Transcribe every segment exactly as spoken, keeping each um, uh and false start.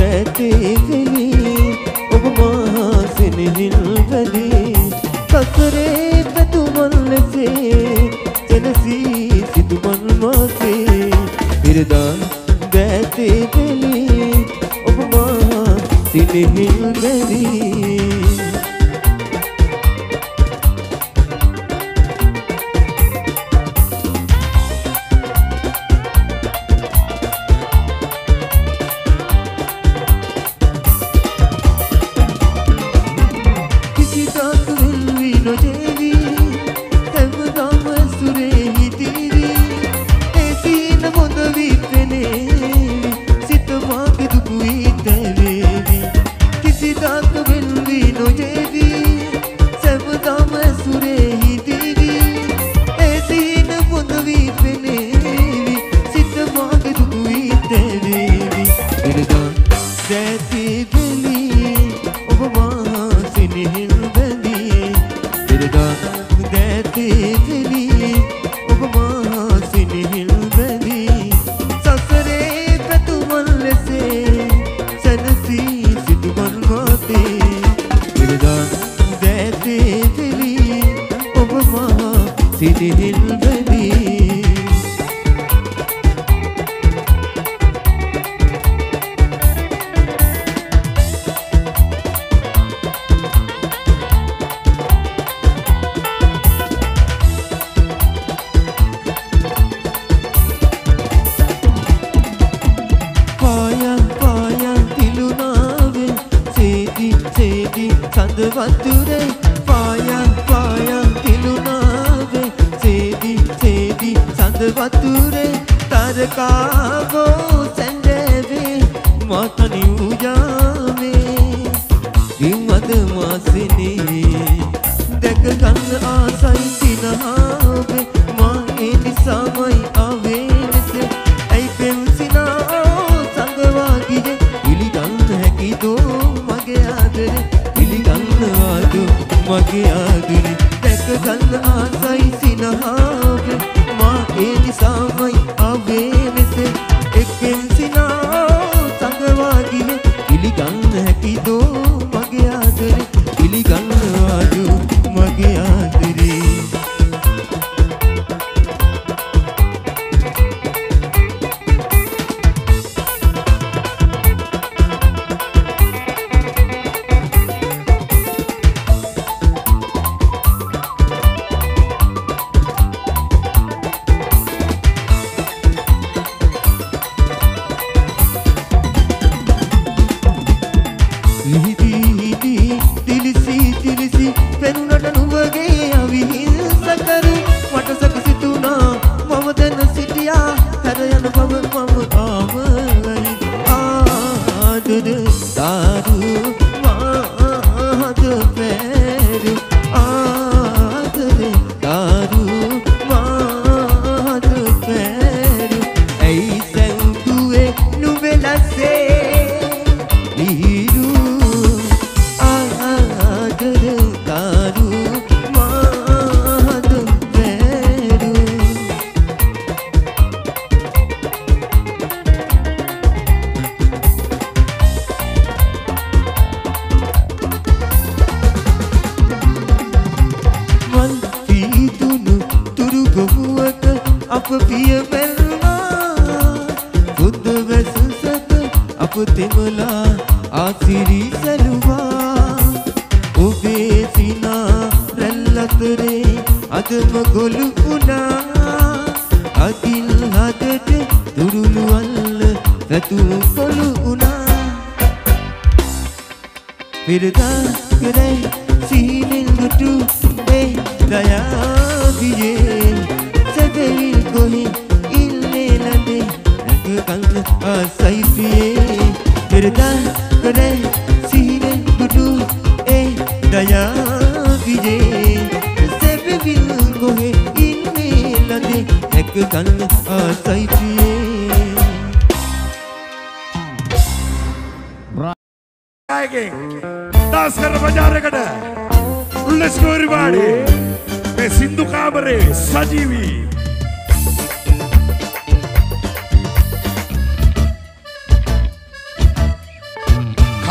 දැතේ වෙලි ඔබ මා සෙනෙහිල් වැලි සසරේ පැතුමන් ලෙසේ සෙනසී සිදුමන් මාසේ පිරදා දැතේ වෙලි ඔබ මා සෙනෙහිල් වැලි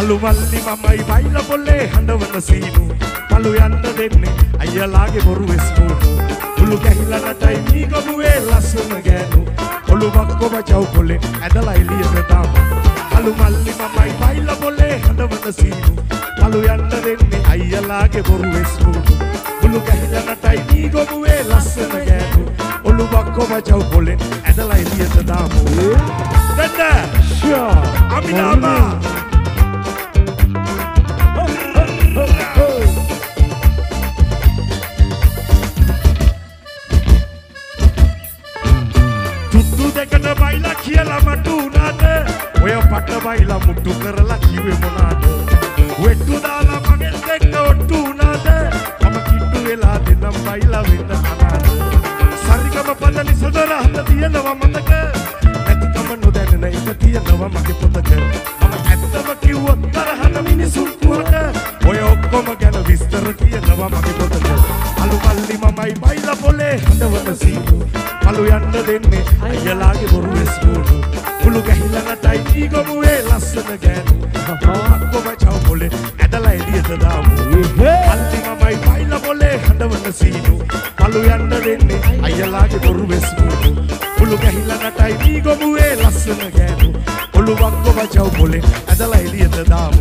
අලු මල්ලි මමයි බයිලා පොල්ලේ හඬවන සීනු පළු යන්න දෙන්නේ අයියලාගේ බොරු වෙස්මූණු උළු ගැහිලා නටයි මී ගමුවේ ලස්සන ගෑනු ඔළුවක් කොම චව් පොල්ලේ ඇදලා එළියට දාමු අලු මල්ලි මමයි බයිලා පොල්ලේ හඬවන සීනු පළු යන්න දෙන්නේ අයියලාගේ බොරු වෙස්මූණු උළු ගැහිලා නටයි මී ගමුවේ ලස්සන ගෑනු ඔළුවක් කොම චව් පොල්ලේ ඇදලා එළියට දාමු දෙන්න ෂා අමිනාමා දෙකට බයිලා කියලා මට උනාද ඔය පට බයිලා මුට්ටු කරලා කිව්වේ මොනාද වෙට්ටු දාලා මගෙන් දෙන්න ඔට්ටු උනාද මම කිට්ටු වෙලා දෙනම් බයිලා වෙන්න අනාද සරිගම පද නිසදර හත තියෙනවා මතක නැතිකම නොදැනෙන එක තියෙනවා මගේ පොතක මම ඇත්තම කිව්වොත් තරහන මිනිසුන් කුරට ඔය ඔක්කොම ගැන විස්තර තියෙනවා මගේ පොතක අලු මල්ලි මමයි බයිලා පොලේ හඬවන සීනු පළු යන්න දෙන්නේ අයියලාගේ බොරු වෙස්මූණු උළු ගැහිලා නටයි ඊ ගමුවේ ලස්සන ගෑනු අක්කොම චව් පොලේ ඇදලා එළියට දාමු අල්ලි මමයි බයිලා පොලේ හඬවන සීනු පළු යන්න දෙන්නේ අයියලාගේ බොරු වෙස්මූණු උළු ගැහිලා නටයි ඊ ගමුවේ ලස්සන ගෑනු ඔළුවක් කොම චව් පොලේ ඇදලා එළියට දාමු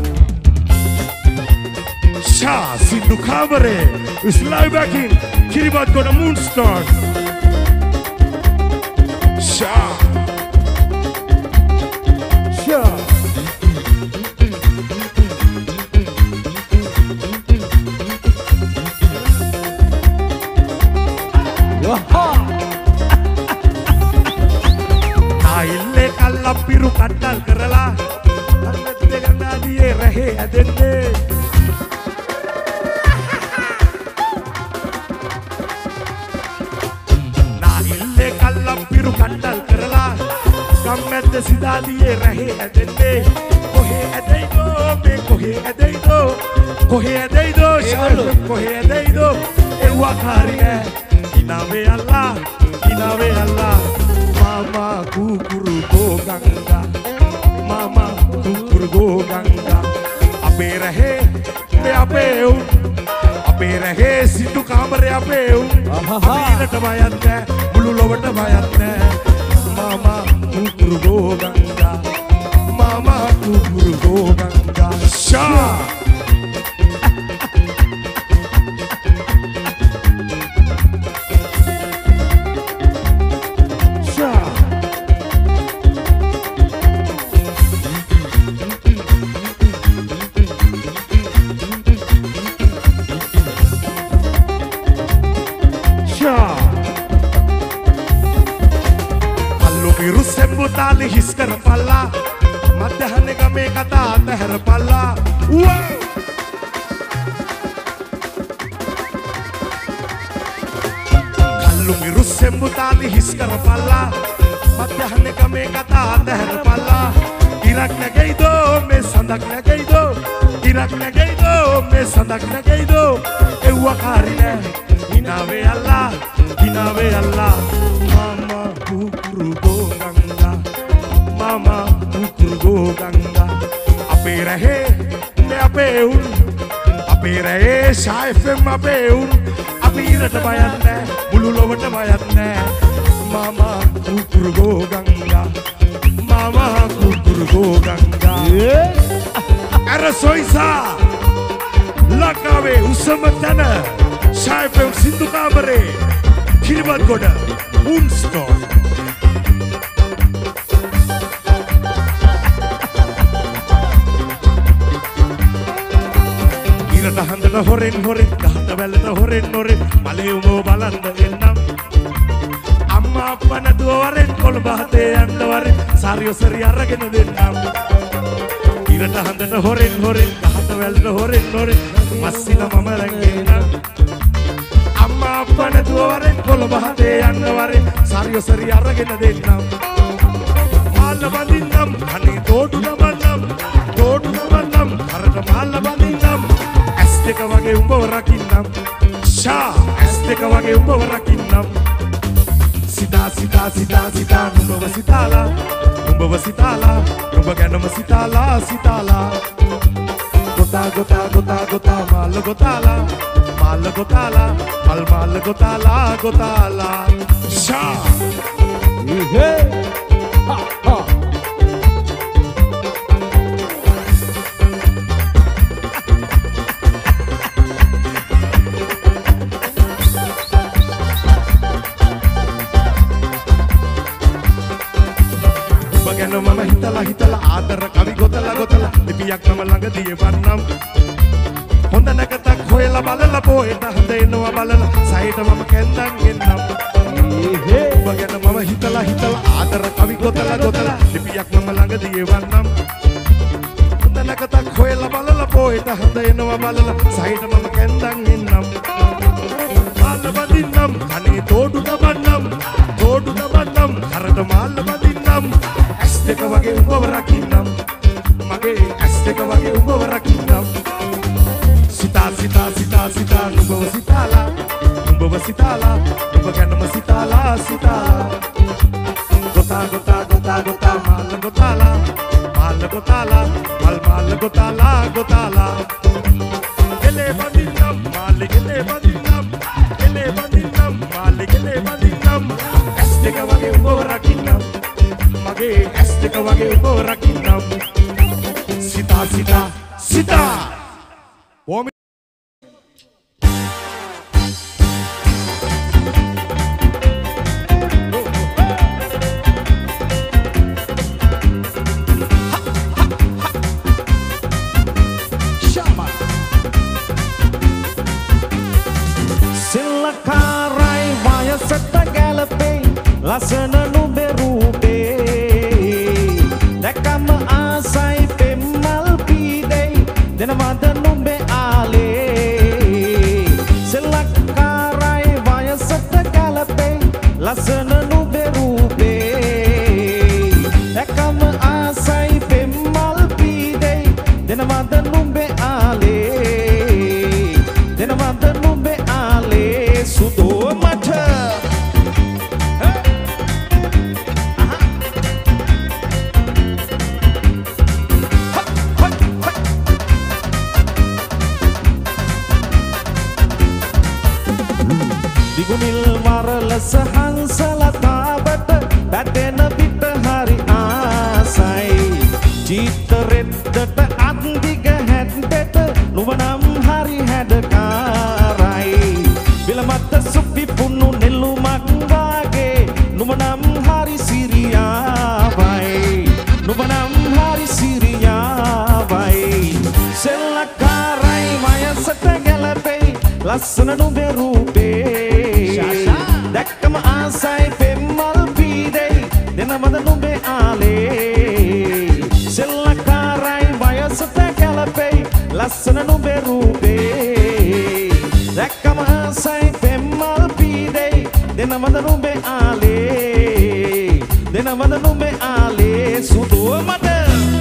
ෂා සින්දු කාමරේ is live back in Kiribati Moonstar Sha Sha Waha Naille kalla piru kattal karala annat deganna diye rahe adenne පිරු කණ්ඩල් කරලා ගම්මැද්ද සිතාලියේ රැහේ ඇදෙන්නේ කොහේ ඇදෙයිදෝ මේ කොහේ ඇදෙයිදෝ කොහේ ඇදෙයිදෝ ශාලු කොහේ ඇදෙයිදෝ එව්වා කාරි නෑ ඉනාවේ අල්ලා ඉනාවේ අල්ලා මාමා කුකුරු ගෝ ගංගා මාමා කුකුරු ගෝ ගංගා අපේ රැහේ මේ අපේ උන් අපේ රැහේ සිටු කාමරේ අපේ උන් අපිට බයත් නෑ මුළු ලොවට බයත් නෑ මාමා කුකුරු ගෝ ගංගා මාමා කුකුරු ගෝ ගංගා ෂා ෂා තාලි හිස් කරපල්ලා මධ්‍යහන ගමේ කතා අතහැරපල්ලා කල්ලු මිරුස්සෙම්බු තාලි හිස් කරපල්ලා මධ්‍යහන ගමේ කතා අතහැරපල්ලා ඉරක් නැගෙයිදෝ මේ සඳක් නැගෙයිදෝ ඉරක් නැගෙයිදෝ මේ සඳක් නැගෙයිදෝ එව්වා කාරි නෑ හිනාවේ අල්ලා හිනාවේ අල්ලා මාමා කුකුරු ගෝ ගංගා මාමා කුකුරු ගෝ ගංගා අපේ රැහේ මේ අපේ උන් අපේ රැහේ ෂා එෆ් එම් අපේ උන් අපි ඉරට බයත් නෑ මුළු ලොවට බයත් නෑ මාමා කුකුරු ගෝ ගංගා මාමා කුකුරු ගෝ ගංගා අර සොයිසා ලකාවේ උසම තැන ෂා එෆ් එම් සින්දු කාමරේ කිරිබත් ගොඩ උන්ස්ටෝ ඉරට හඳන හොරෙන් හොරෙන් ගහට වැල්ලට හොරෙන් හොරෙන් මලේ උමෝ බලන්න එන්නම් අම්මා අප්පා නැතුව වරෙන් කොළඹ හතේ යන්න වරෙන් සාරියෝ සරි අරගෙන දෙන්නම් ඉරට හඳන හොරෙන් හොරෙන් ගහට වැල්ලට හොරෙන් හොරෙන් මස්සින මම රැංගෙන්නම් අම්මා අප්පා නැතුව වරෙන් කොළඹ හතේ යන්න වරෙන් සාරියෝ සරි අරගෙන දෙන්නම් මාල්ල බඳින්නම් අනේ තෝඩු නමන්නම් තෝඩු නමන්නම් අරට මාල්ල බඳින්නම් ඇස් දෙක වගේ උඹව රකින්නම් ෂා ඇස් දෙක වගේ උඹව රකින්නම් සිතා සිතා සිතා සිතා නුඹව සිතාලා නුඹව සිතාලා නුඹ ගැනම සිතාලා සිතාලා gota gota gota gota mal gotala mal gotala mal mal gotala gotala sha hey ha ha bagana mama hitala hitala adara kavi gotala gotala lipiyak nama langa diye wannam honda nakatak hoyala balala poeta handa enwa balala sayita mama kendan ennam bagana mama hitala hitala adara kavi gotala gotala lipiyak nama langa diye wannam honda nakatak hoyala balala poeta handa enwa balala sayita mama kendan ennam mala badinam kane todu dabannam todu dabannam harata mala badinam Asteka wage ubව rakinnam mage asteka wage ubව rakinnam sita sita sita sita ubව sitala ubව sitala ubව ganama sitala sitala gota gota gota gota mal gotala mal gotala mal mal gotala gotala gele badinam mal gele badinam gele badinam mal gele badinam asteka wage ubව rakinnam mage asteka wage ubව rakinnam sita sita sita Womi Shama Silakarai vayasata galape lasana nube rupe dakam asai pemmal pidei denamada nube ale Silakarai vayasata galape lasana nube rupe dakam asai pemmal pidei denamada nube ale denamada nube ale sudo mata Digunil marala sahansala tabat batena bit hari asai Cita reddata andiga haddata nuwanam hari hadakarai bila mata supi punu nelumak wage nuwanam hari siriyawai nuwanam hari siriyawai Selakarai mayasata galape lasana nube rupe dakkama asai pemmal pidei denamada nube ale Selakarai vayasata galape lasana nube rupe dakkama asai pemmal pidei denamada nube ale denamada nube ale sudu mata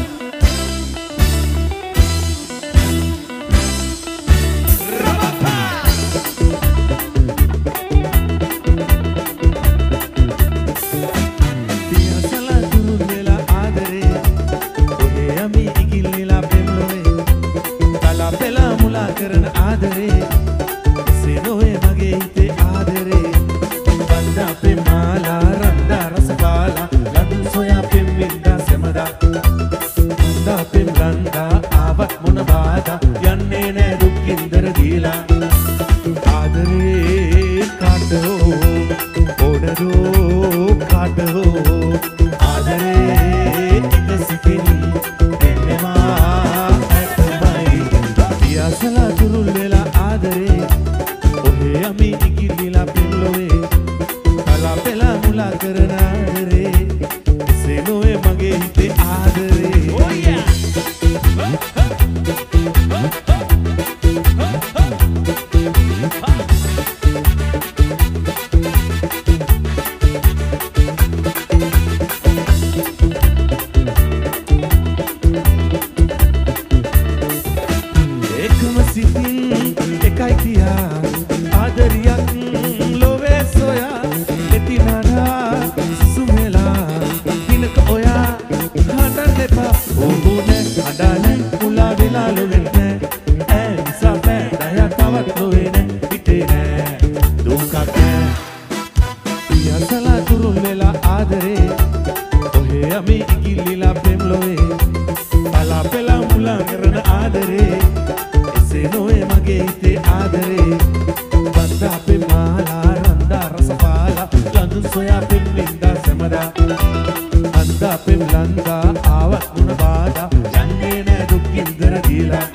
කරන ආදරේ සෙනෝේ මගේ හිතේ ආදරේ බන්දා අපේ මාලා රන්දා රසපාලා ලඳු සොයා පෙම්වින්දා සෙමදා බන්දා අපේ ලන්දා ආවත් මොන බාධා යන්නේ නෑ දුක් කින්දර දීලා ආදරේ කාටෝ ඕනදෝ කාටෝ ආදරේ එකසිතින් එන්නවා Sala turul vela adare ohe ami igilila pemlowe kala pela mula karana adare senoe mage hite adare oh yeah Adane, mula vila lo vente දීලා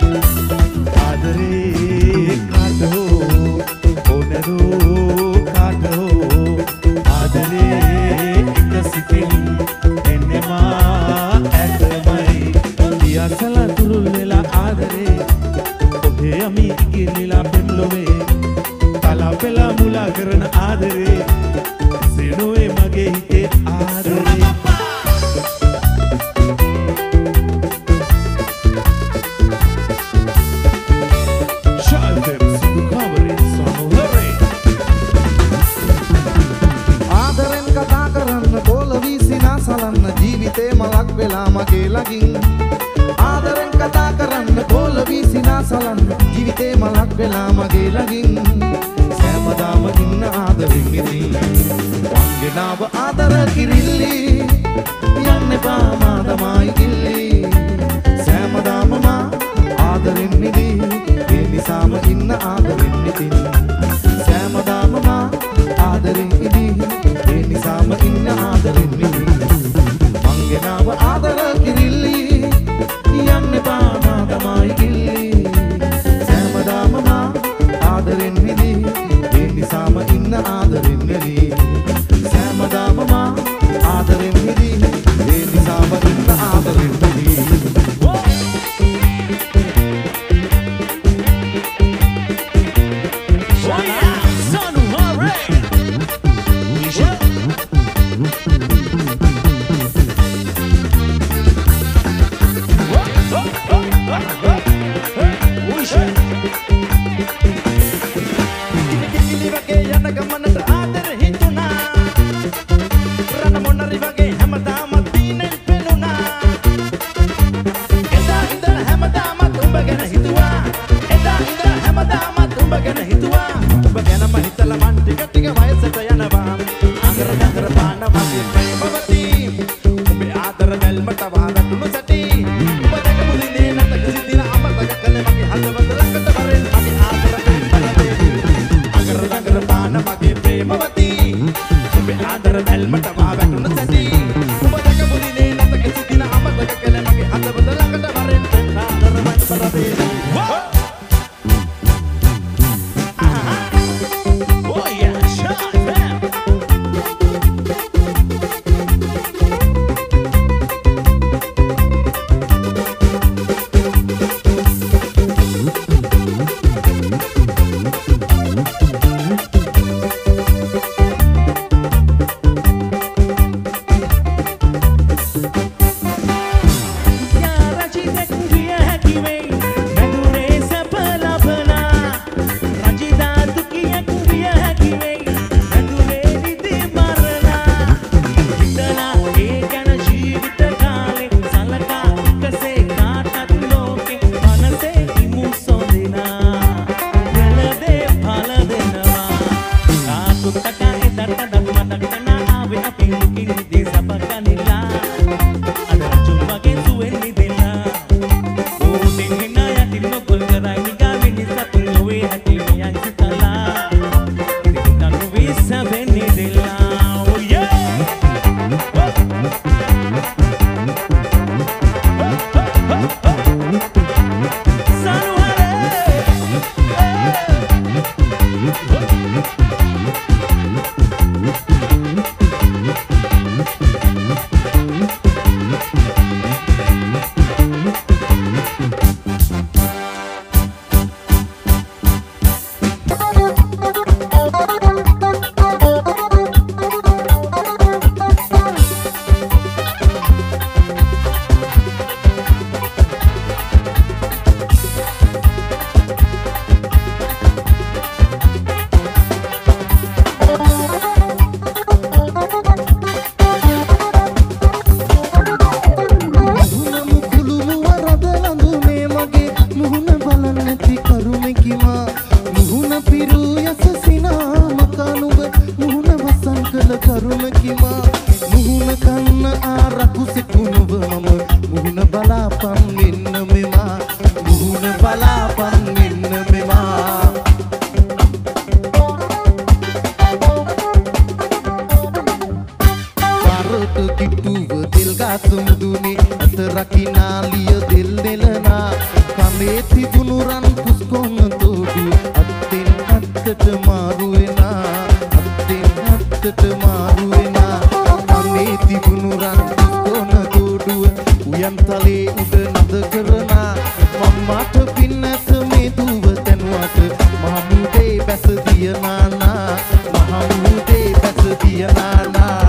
ආදරේ කාට හෝ ඕනෑදෝ කාට හෝ ආදරේ එක සිතින් එන්නේ මා ඇතමයි පියාසලා තුරුල් වෙලා ආදරේ ඔහේ යමි ඉගිරිලා පෙම්ලොවේ තලා පෙලා මුලා කරන ආදරේ සෙනුවේ මගේ හිතේ ආදරේ සලන්න ජීවිතේ මලක් වෙලා මගේ ළඟින් ආදරෙන් කතා කරන්න බෝල වීසිනා සලන්න ජීවිතේ මලක් වෙලා මගේ ළඟින් සෑමදාම ඉන්න ආදරෙන් ඉතින් වංගෙනාව ආදර කිරිල්ලි යන්න එපා මා තමයි කිල්ලි සෑමදාම මා ආදරෙන් ඉදී ඒ නිසාම ඉන්න ආදරෙන් ඉතින් සෑමදාම මා ආදරෙන් ඉදී ඒ නිසාම ඉන්න ආදරෙන් ඉදී ගෙනාව ආදර කිරිල්ලි යන්න එපා මා තමයි කිල්ලි සෑමදාම මා ආදරෙන් විදී ඒ නිසාම ඉන්න ආදරෙන් වෙලී සෑමදාම මා ආදරෙන් විදී ඒ නිසාම ඉන්න ආදරෙන් වෙලී Adara dal mata wala tunu sati, ubada ka mudine na takasitira කනේ තිබුණු රන් පුස්කොන්න තෝඩු අත්තින් අත්තට මාරු වෙනා අත්තින් අත්තට මාරු වෙනා කනේ තිබුණු රන් පුස්කොන්න තෝඩු උයන්තලේ උඩ නද කරනා මම්මාට පින්නත මේ දුව තනුවට මහමුදේ බැස දියනානා මහමුදේ බැස දියනානා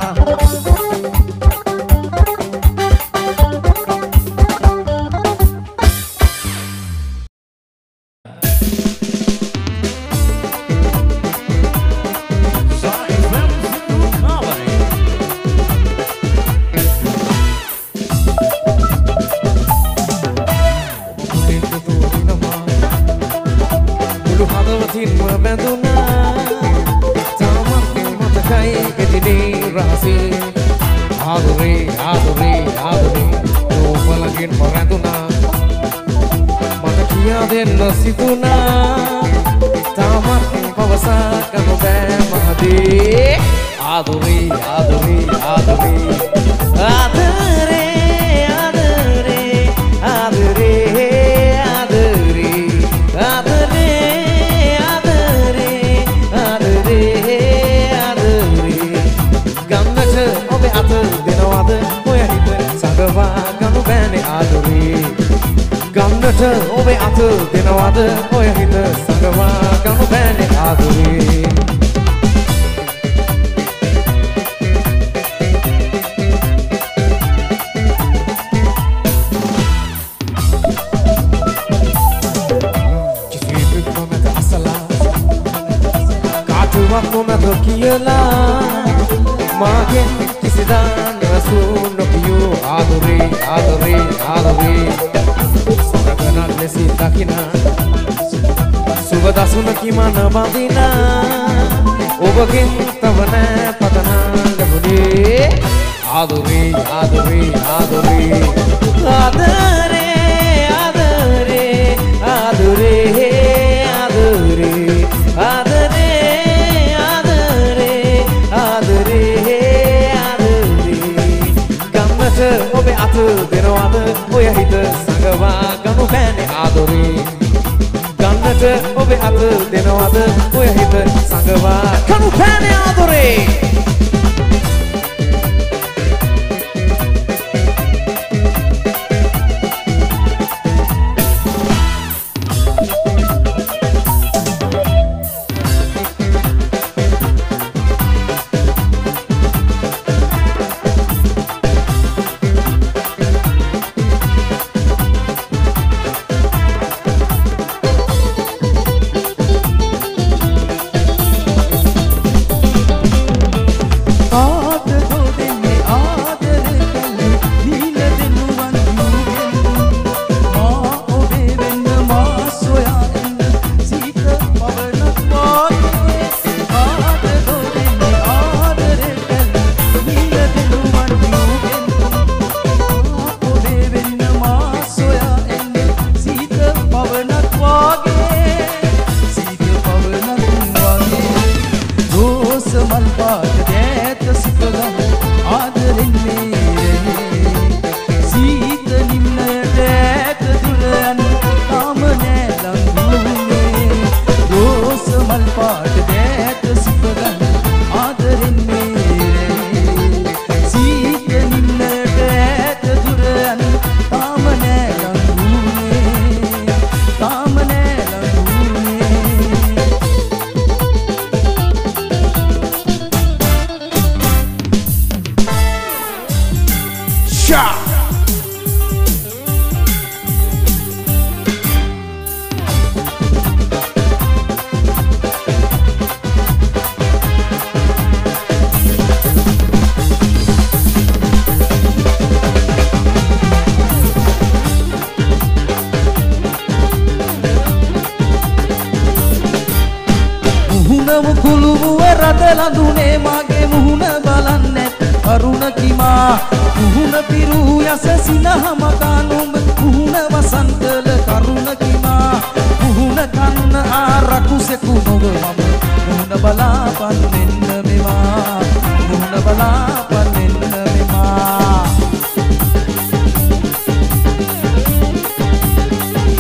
ඔබේ අත දෙනවද ඔය හිත සංගවා ගමු බෑනේ ආදුරේ කිසිවෙක් නොමැත අසලා කාටවත් නොමැත කියලා මාගෙන් කිසිදා නසු නොකියෝ ආදුරේ ආදුරේ ආදුරේ සරකනක් ලෙසි දකිනා සුවදසුනකි මන බඳිනා ඔබගෙන් තව නෑ පතනා ලැබුණේ ආදුරේ ආදුරේ ආදුරේ ආදරේ ආදරේ ආදුරේ ආදුරේ ආදරේ ආදරේ ආදරේ ආදරේ ගම්මට ඔබේ අත දෙනවද ඔය හිත සංගවා ගමු බෑනේ ආදරේ ගන්නට ඔබේ අත දෙනවද ඔය හිත සංගවා ගමු බෑනේ ආදරේ ලඳුනේ මගේ මුහුණ බලන්නේ අරුණ කිමා මුහුණ පිරූ යස සිනහම කානුඹ මුහුණ වසන්තල කරුණ කිමා මුහුණ කන්න ආරකුසෙකු නොව මම මුහුණ බලාපන් මෙන්න මෙවා මුහුණ බලාපන් මෙන්න මෙවා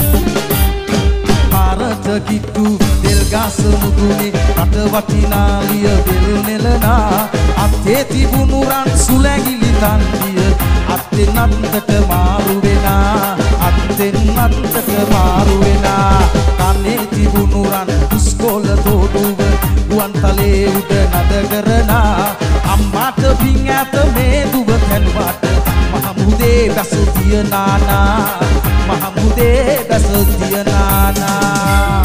කිට්ටු දෙල් ගස මුදුනේ රට වටිනාලිය දෙල් නෙලනා අත්තේ තිබුණු රන් සුලැඟිලි තන්දිය අත්තෙන් අත්තට මාරු වෙනා අත්තෙන් අත්තට මාරු වෙනා කන්නේ තිබුණු රන් පුස්කොළ තෝඩුව ගුවන්තලේ උඩ නද කරනා අම්මාට පිං ඇත මේ දුව තැන්වට මහමුදේ බැස තියනානා මහමුදේ බැස තියනානා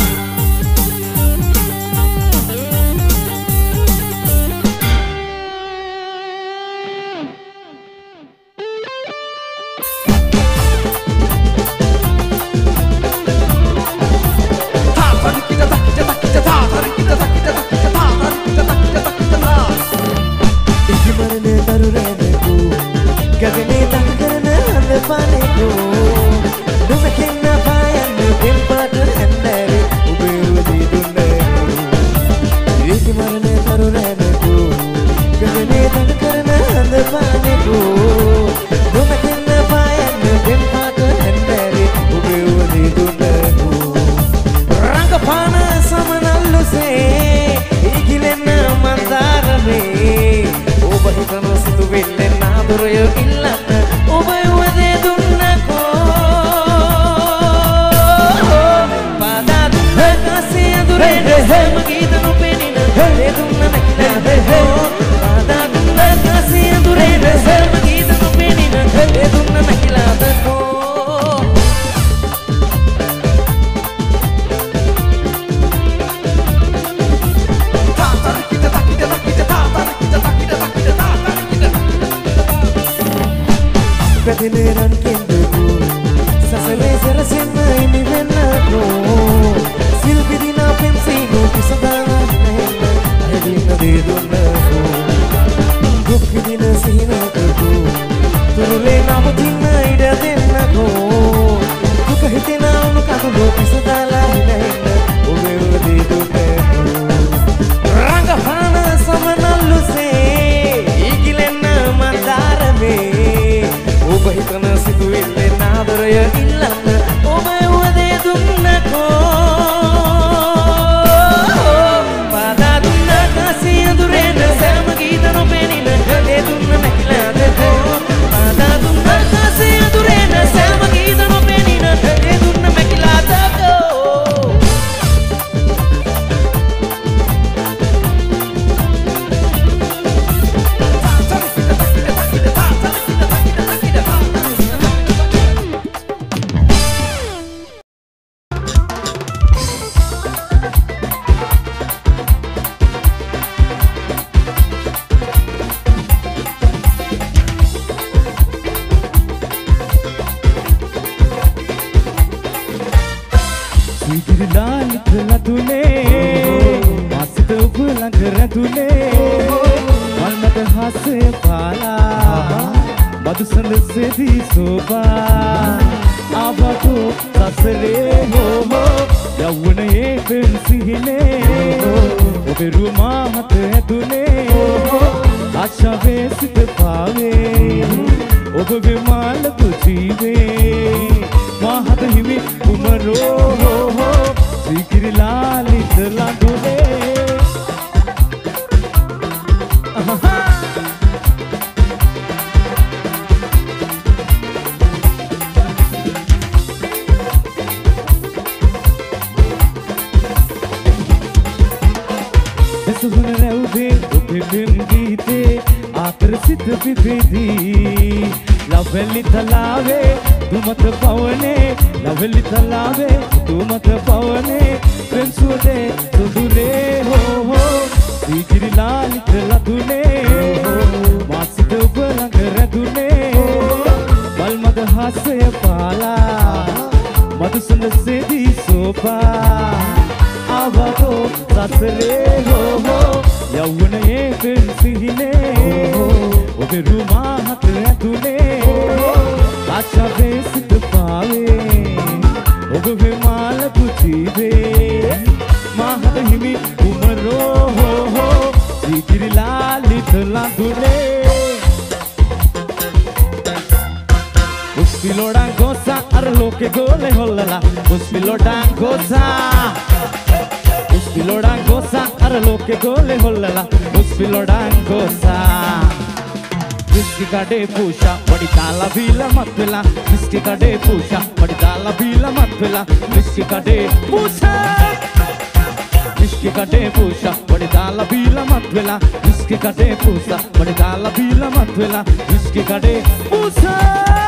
Ustiloran goza අර ලෝකේ ගෝලේ හොල්ලලා උස්පිලොඩන් ගෝසා උස්පිලොඩන් ගෝසා අර ලෝකේ ගෝලේ හොල්ලලා උස්පිලොඩන් ගෝසා විස්කි කඩේ පූෂා වඩි තාලා බීලා මත් වෙලා විස්කි කඩේ පූෂා වඩි තාලා බීලා මත් වෙලා විස්කි කඩේ පූෂා විස්කි කඩේ පූෂා වඩි තාලා බීලා මත් වෙලා විස්කි කඩේ පූෂා වඩි තාලා බීලා මත් වෙලා විස්කි කඩේ පූෂා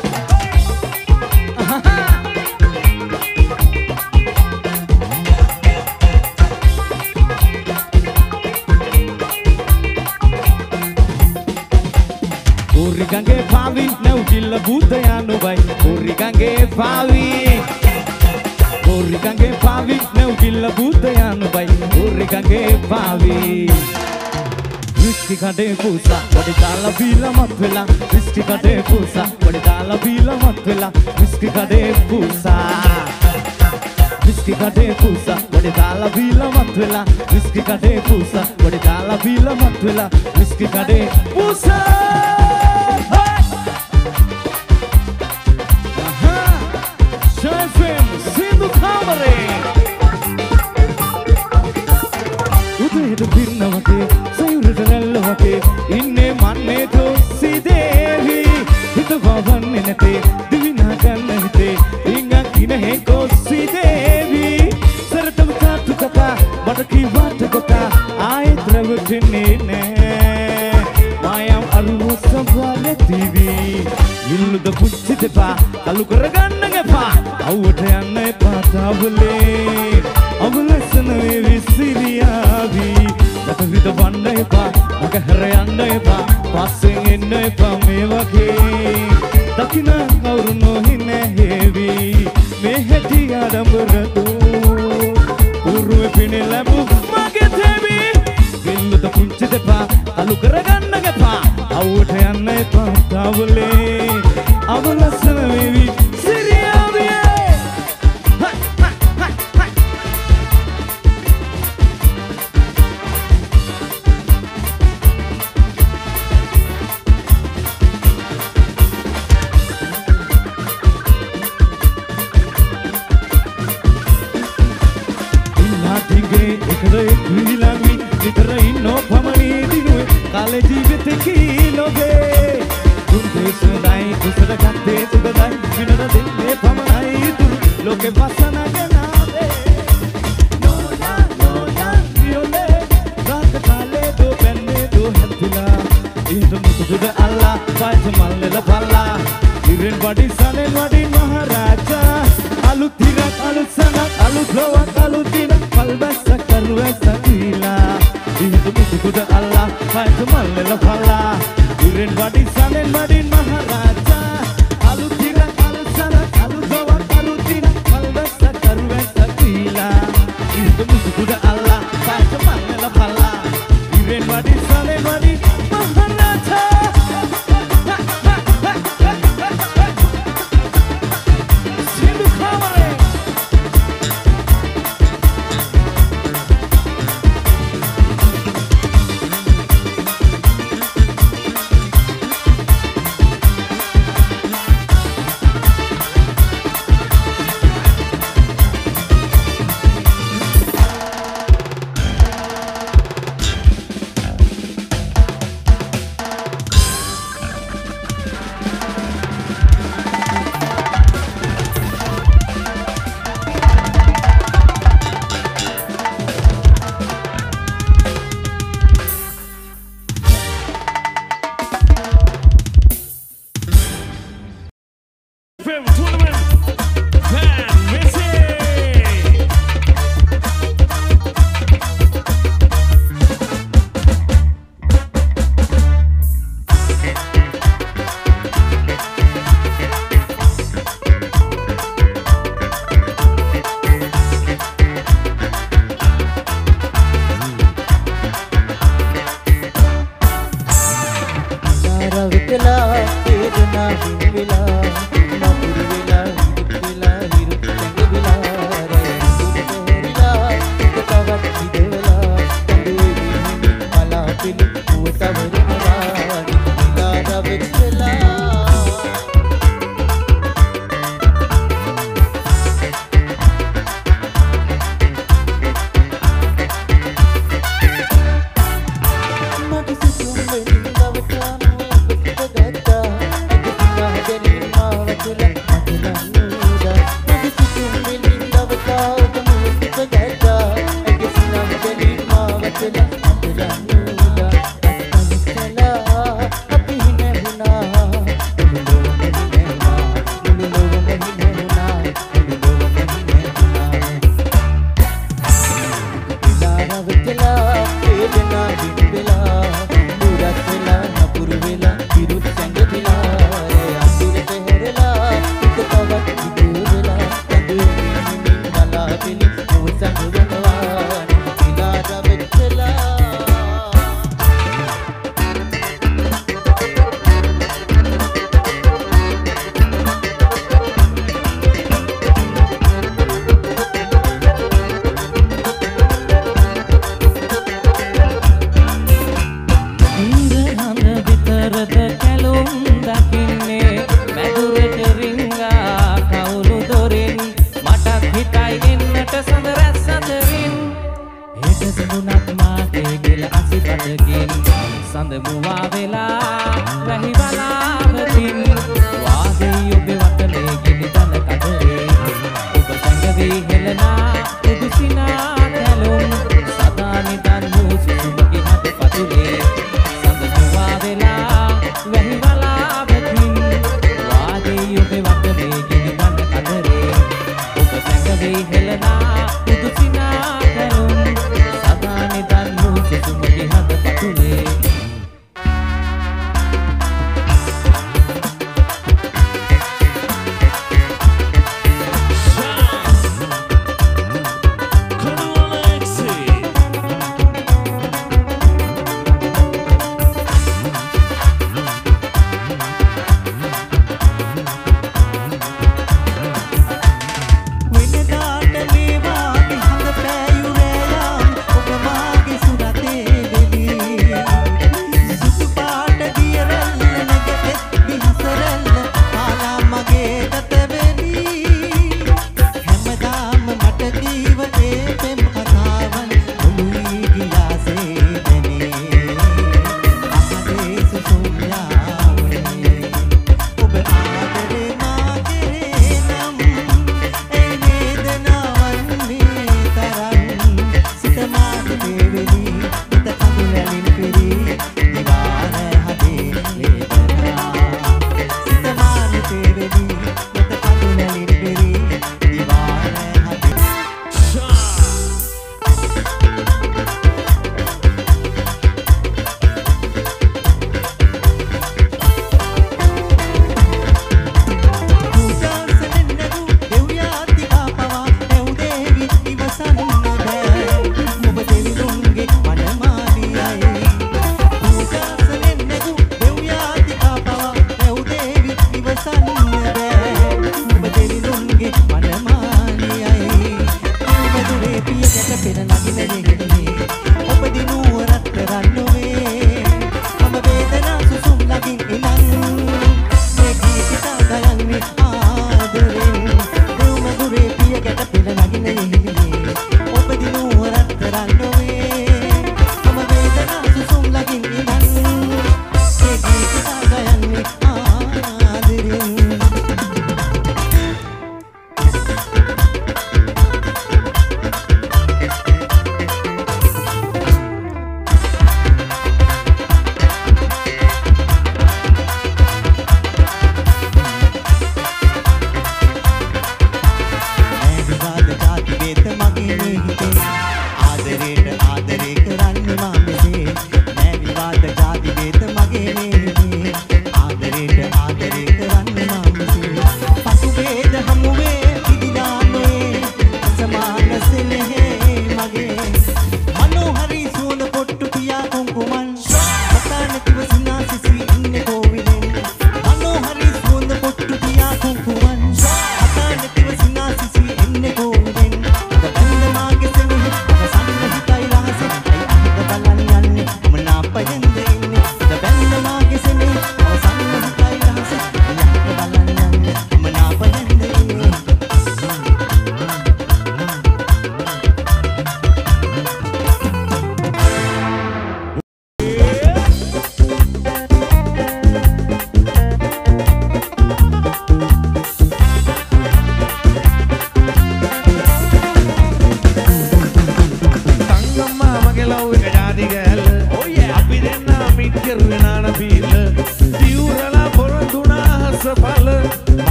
Gange pavi nau gilla budaya no vai Corri gange pavi Corri gange pavi nau gilla budaya no vai Corri gange pavi Whisky kade pusa wadi tala bila mat vela Whisky kade pusa wadi tala bila mat vela Whisky kade pusa Whisky kade pusa wadi tala bila mat vela Whisky kade pusa wadi tala bila mat vela Whisky kade pusa Sindu Kamare Udayada birna wate sayurata nalla wate inne manne dosi devi hitawa wanne nate divina ganna hite inga kina he dosi devi saratam kaatu kata badaki wata kota ayet rawatne ne mayam aru sabwale divi illu da pucci depa kalu karaganna gepa awwata yanna epa tawale awlasana we siriyavi mata vida wanna epa maga hara yanna epa passen enna epa me wage dakina kawuru no hinne hevi me heti adambaratu uruwe pine labu mage devi illu da pucci depa kalu karaganna gepa awwata yanna epa tawale awlasana we siriyavi Kale jeevithe kiloge tunde sunai kusada katte sugadai vinada dille pamanai tu loke vasana genade no ya no ya viole rak kale do benne do hathila ihdu mutuda alla paise mallela palla iren wadi salen wadi maharaja alu tirak alu sanak alu lowak alu tinak palbasa karwasa tila ihdu mutuda alla paise mallela palla iren wadi salen wadi maharaja alu tirak alu sanak alu lowak alu tinak palbasa karwasa tila ihdu mutuda alla paise mallela palla iren wadi salen wadi maharaja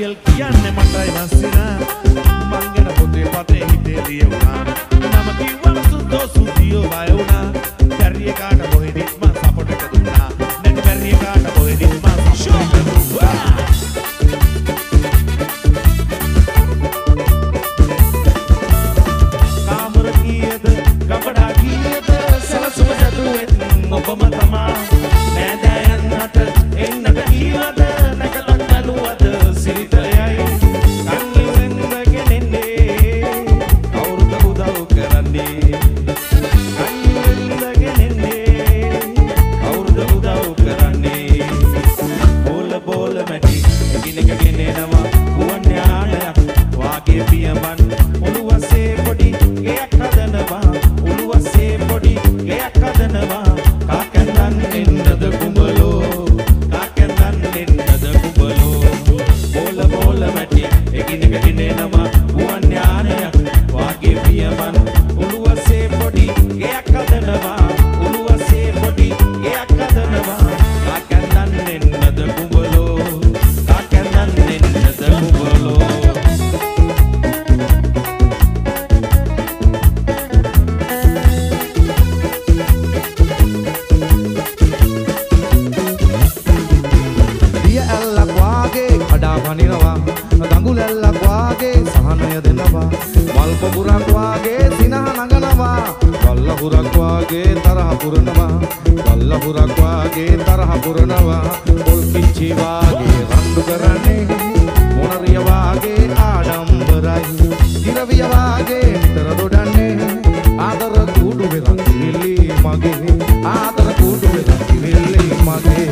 අරියල් කියන්නේ මටයි නැසිනා මං ගැන පොතේ පතේ හිතේ ලියුණා නම කිව්වම සුද්දෝ සුද්දියෝ බය වුණා බැරිය කාට කොහෙදිත් මං සපෝට් එක දුන්නා නැති බැරිය කාට කොහෙදිත් මං සපෝට් එක දුන්නා කාමර කීයද ගබඩා කීයද සලසුම ජතුවෙත් ඔබම තමා නෑදෑයන්ට එන්නට කීවද නැකලක් බැලුවද සිරිතයයි කන්නිවෙන් වැගෙනෙන්නේ කවුරුද උදව් කරන්නේ කන්නිවෙන් වැගෙනෙන්නේ කවුරුද උදව් කරන්නේ බෝල බෝල මැටි එකිනෙක ගෙනෙනවා ගුවන් යානයක් වාගේ පියමන් ඔළුවසේ පොඩි ගෙයක් හදනවා ඔළුවසේ පොඩි ගෙයක් හදනවා කාකෙන්දන් එන්නද කුඹලෝ කාකෙන්දන් එන්නද කුඹලෝ බෝල බෝල මැටි එකිනෙක ගෙනෙනවා ගුවන් යානයක් වාගේ පියමන් ඔළුවසේ පොඩි ගෙයක් හදනවා ඔළුවසේ පොඩි ගෙයක් හදනවා කාකෙන්දන් එන්නද කුඹලෝ කාකෙන්දන් එන්නද කුඹලෝ පනිනවා දඟුලැල්ලක් වාගේ සහනය දෙනවා මල් පොකුරක් වාගේ සිනහ නගනවා වල්ලහුරක් වාගේ තරහ පුරනවා වල්ලහුරක් වාගේ තරහ පුරනවා පොල් පිච්චි වාගේ රණ්ඩු කරන්නේ මොනරිය වාගේ ආඩම්බරයි දිරවිය වාගේ නිතර දොඩන්නේ ආදර කුඩු වෙලක් කිරිලි මගේ ආදර කුඩු වෙලක් කිරිලි මගේ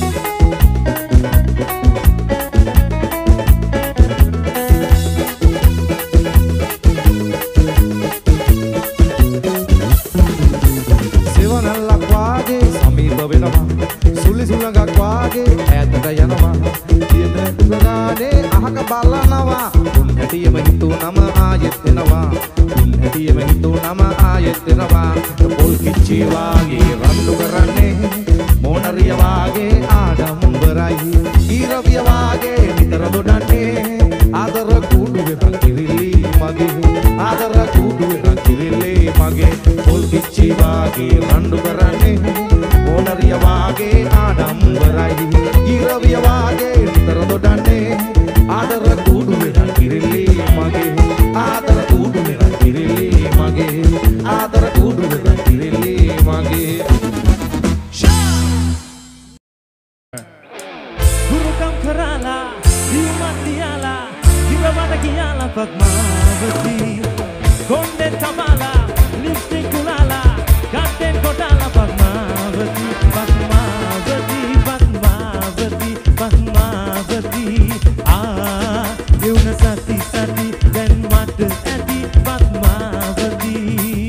සුලි සුලඟක් වාගේ ඈතට යනවා සියත දුගානේ අහක බලනවා උන් හැටියෙම හිතු නම ආයෙත් එනවා උන් හැටියෙම හිතු නම ආයෙත් එනවා පොල් කිච්චි වාගේ රණ්ඩු කරන්නේ මොනරිය වාගේ ආඩම්බරයි ඊරවිය වාගේ නිතර දොඩන්නේ ආදර කුඩු වෙන කිරිලි මගේ ආදර කුඩු වෙන කිරිලි මගේ පොල් කිච්චි වාගේ රණ්ඩු කරන්නේ මොනරිය වාගේ ආඩම්බරයි ඊරවිය වාගේ නිතර දොඩන්නේ ආදර කුඩු වෙන කිරිලි මගේ ආදර කුඩු වෙන කිරිලි මගේ ආදර කුඩු වෙන කිරිලි මගේ ගුරුකම් කරලා දියුමත් තියලා දිවමඩ කියලා පద్මාවති කොණ්ඩේ තබලා ලිප්ස්ටික් උලාලා ගත්තෙන් කොටලා පద్මාවති පద్මාවති පద్මාවති පద్මාවති ආ දෙවන සති සති දැන් මට ඇති පద్මාවති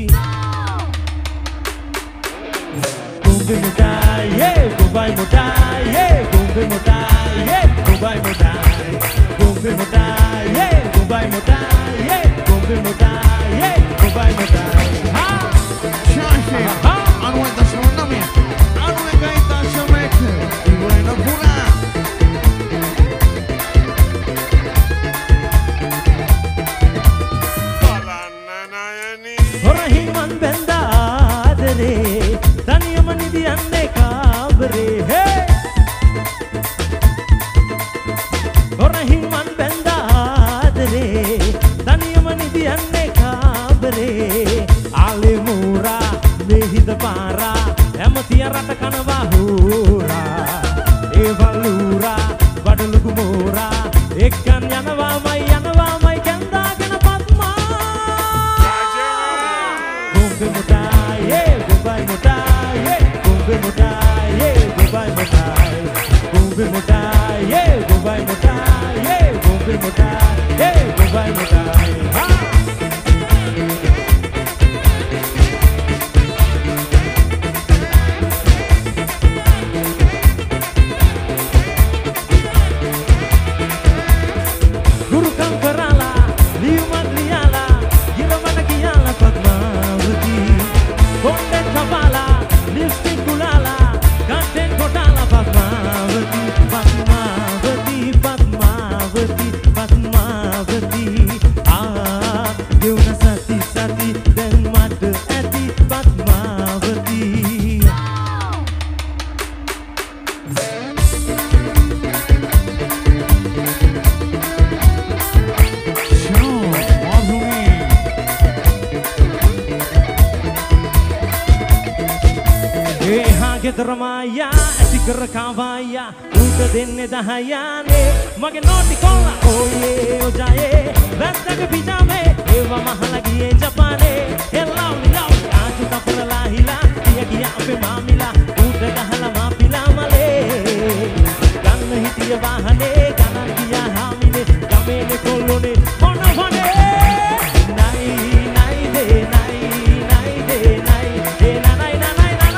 කුඹේ මුටායේ කුඹයි මුටායේ කුඹේ මුටායේ කුඹයි මුටායේ කුඹේ මුටායේ කුඹයි මුටායේ කුඹේ මුටායේ කුඹයි මුටායේ හා Chance, anuenta soname, anuenta soname, y bueno pura. Horahiman benda adere, daniyama nidiyanne kaabare, hey. Horahiman benda adere, daniyama nidiyanne kaabare. Ale mura, mehida para, ematiya rata kanwa hura. Evalura, badalugu mura, ekkan yanawa mai yanawa mai kenda gena padma. Gombe mutaye, gombai mutaye, gombe mutaye, gombai mutaye, gombe mutaye, gombai mutaye, gombe mutaye, gombai mutaye. Ha! Padmavati, ගෙදර මායා ඇති කර කාවායා උඩ දෙන්නේ දහයානේ මගේ නෝටි කොල්ලා ඕයේ ඔජායේ වැස්සක පිටාමේ ඒවා මහලා ගියේ ජපානේ හෙල්ලාවි ලාවි ආජු තපලලා හිලා ගිය ගිය අපේ මාමිලා උඩ ගහලා මාපිලා මලේ ගන්න හිටිය වාහනේ ගණන් ගියා හාමිනේ ගමේනේ කොල්ලෝනේ මොන වනේ නයි නයි දේ නයි නයි දේ නයි දේ නයි නයි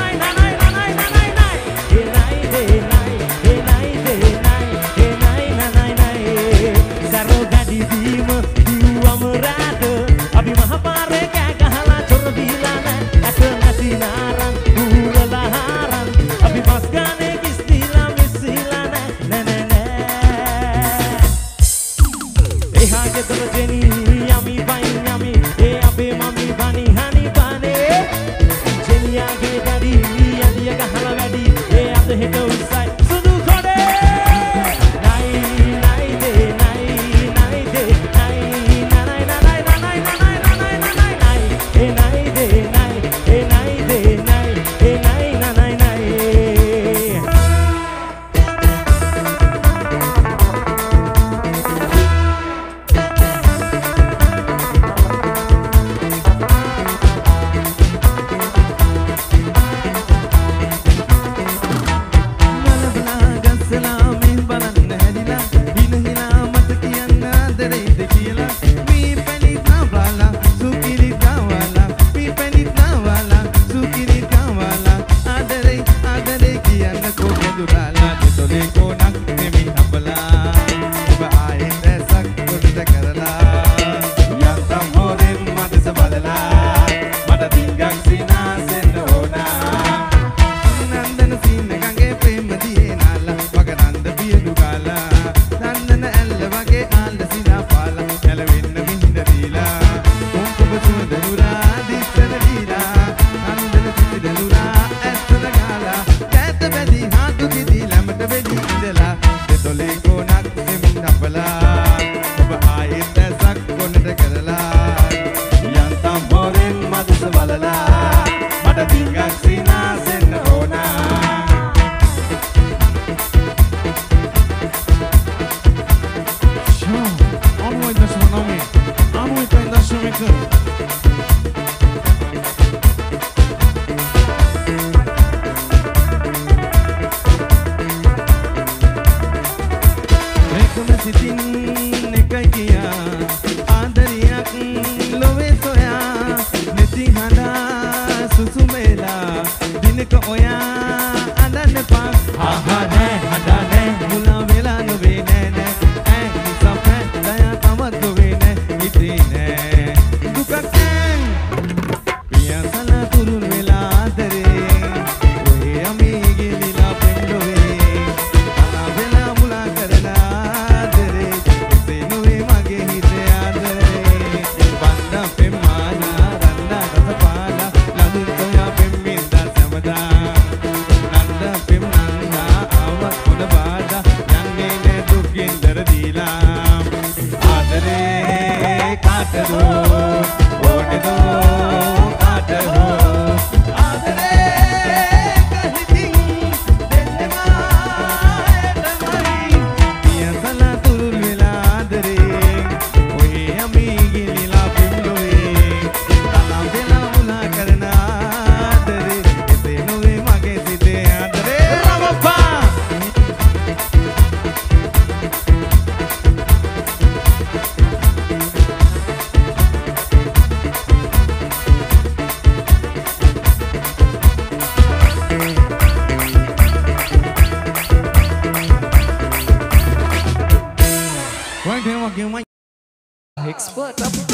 expert අපිට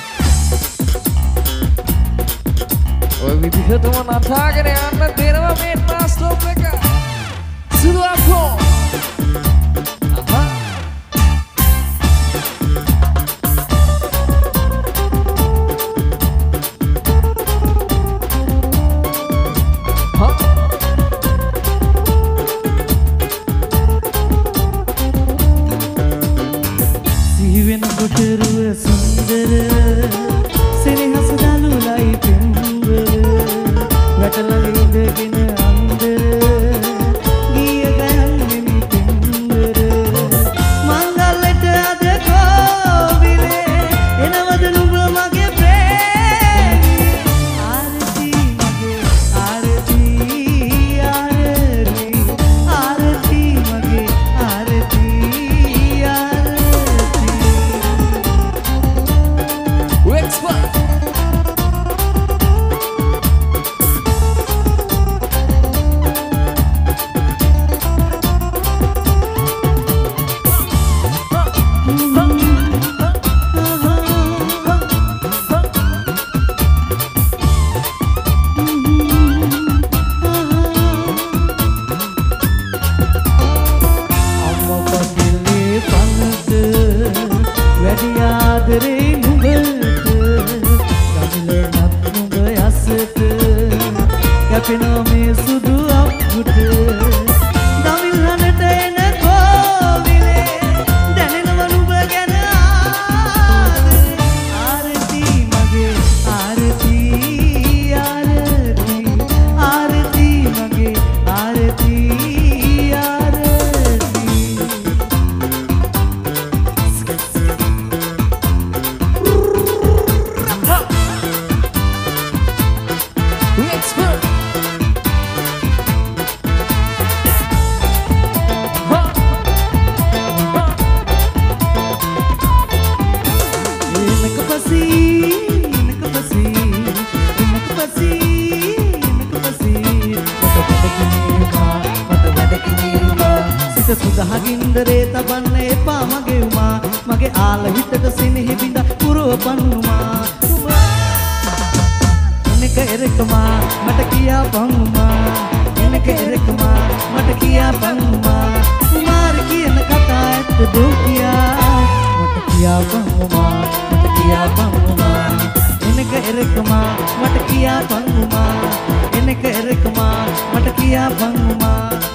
ඔය විදිහටම නටාගෙන යන්න දෙනවා මේ ට්‍රාන්ස්ලෝප් එක සුදු අපෝ වැටලා ඉඳගෙන අන්දර සුදාගින්දරේ තබන්න එපා මගේ උමා මගේ ආල හිතට සිනෙහි බිඳ පුරවපන්නුමා එනක එරකමා මට කියා පන්නුමා එනක එරකමා මට කියා පන්නුමා කුමාර කියන කතා ඇත්ත දෝ කියා මට කියා පන්නුමා මට කියා පන්නුමා එනක එරකමා මට කියා පන්නුමා එනක එරකමා මට කියා පන්නුමා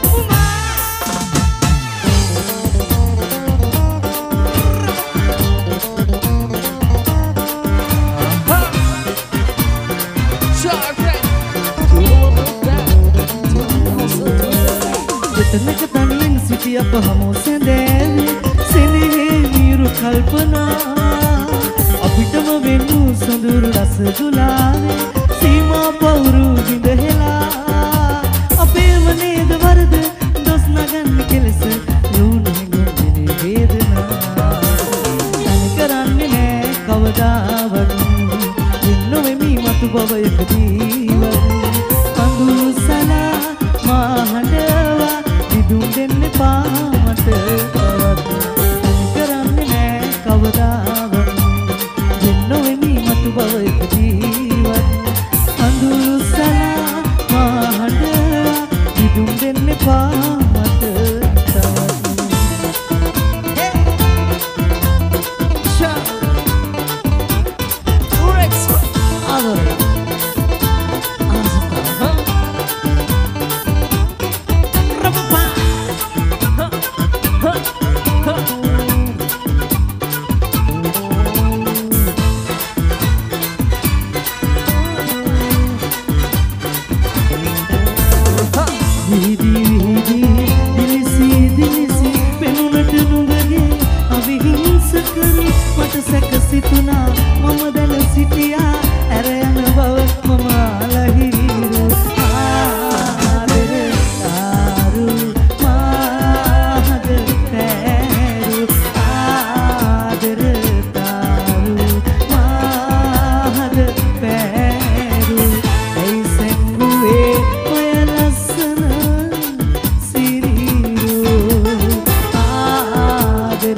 තනක තනියෙන් සිටි අප හමු සැඳෑවේ සෙනෙහේ වීරු කල්පනා අපිටම වෙන්නු සොඳුරු රසගුලාවේ සීමා පවුරු විඳහෙලා අපේම නේද වරද දොස් නගන්න කෙලෙස ලුණු හිඟුනේ වේදනා තනි කරන්නේ නෑ කවදාවත් ඉන්නෝ වෙමි මතු බවයකදීවත් කඳුළු සලා මහඬවා දිදුම් දෙන්න පාමට තවත් කරන්නේ නෑ කවදාවත් දෙන්නෝ වෙමි මතු බවයකදීවත් කඳුළු සලා මහඬවා දිදුම් දෙන්න පාමට තවත් සිතුනා මම දැන සිටියා ඇර යන බව මම අලහිරු ආදර තාරු මාහද තෑරු ආදර තාරු මාහද තෑරු ඇයි සෙන්ගුවේ ඔය ලස්සන සිරිරු ආදර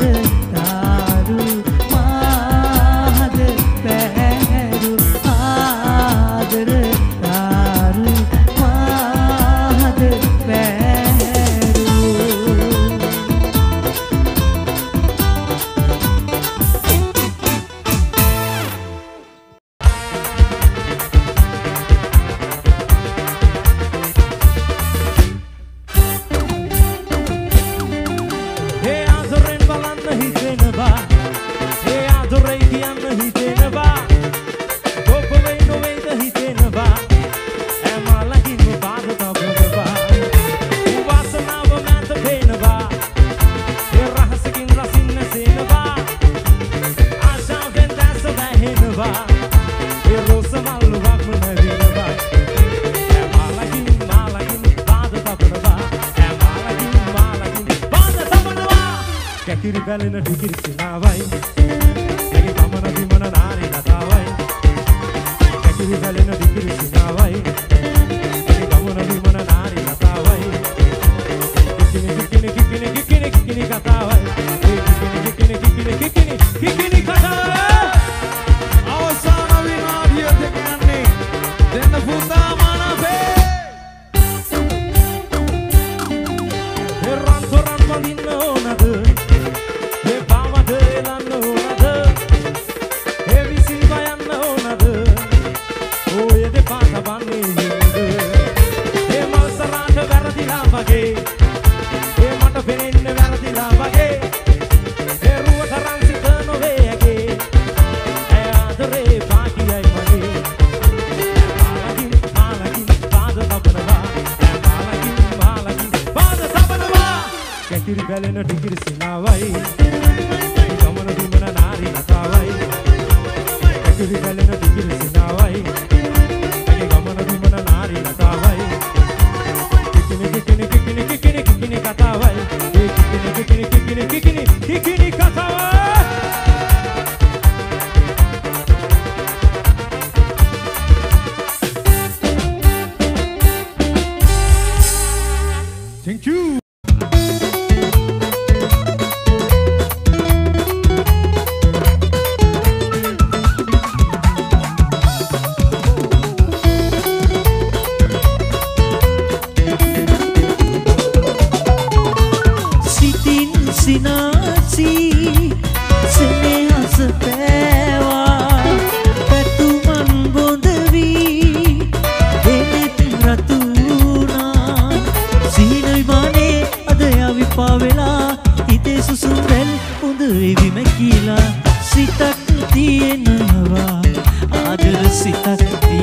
Belina dikiri sinawai Lagi kamana dimana nari natawai Kakiri belina dikiri sinawai Lagi kamana dimana nari natawai Kikini kikini kikini kikini kikini katawai Kikini kikini kikini kikini kikini katawai අවසාන විනාඩිය දෙක යන්නේ දෙන්න පුතා මනසේ Erran torran mandinna onadu Belina dikiri sinawai Kamana dimana nari natawai Kakiri belina dikiri sinawai Kamana dimana nari natawai Kikini kikini kikini kikini kikini katawai Kikini kikini kikini kikini kikini katawai Thank you. සිනාසි සෙනෙහස පෑවා පැතුමන් බොඳ වී දෙනෙත් රතුනා සිහින විමානේ අද යවිපා වෙලා හිතේ සුසුම් රැල් හොඳ වෙවි මැකිලා සිතක් තියෙනවා ආදර සිතක්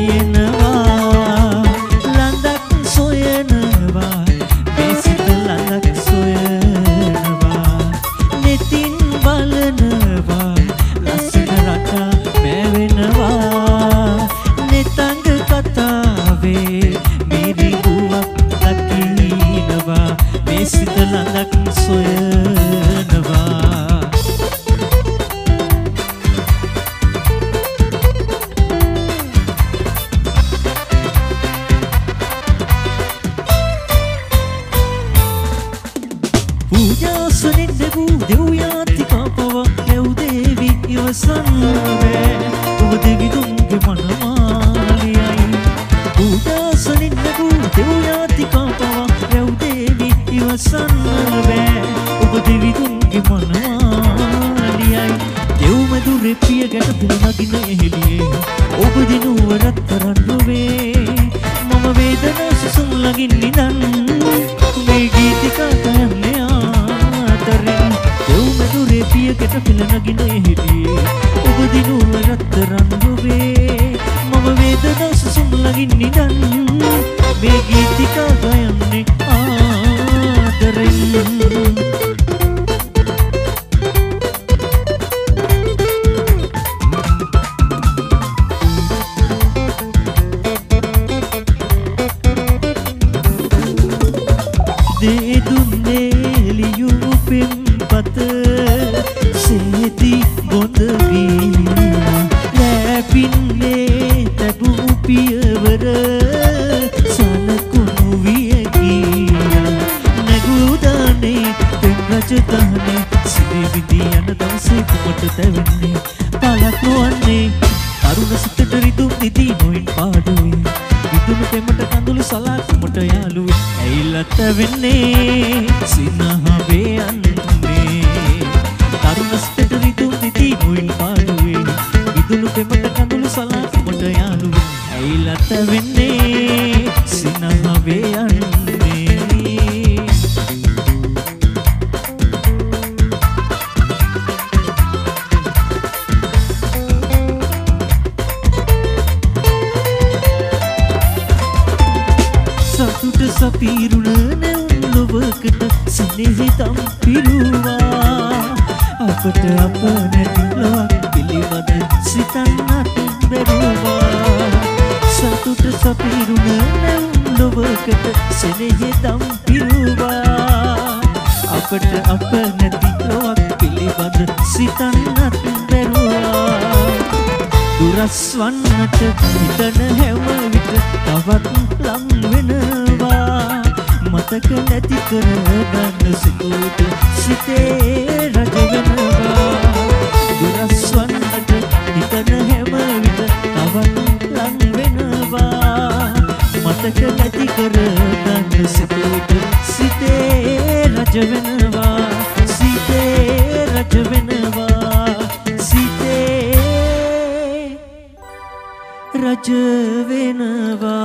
තියෙනවා ලඳක් සොයනවා මේ සිත ලඳක් සොයනවා නෙතින් බලනවා ලස්සන රටා මැවෙනවා නෙතංග කතාවේ මිරිඟුවක් දකිනවා මේ සිත ලඳක් සොයනවා රජ වෙනවා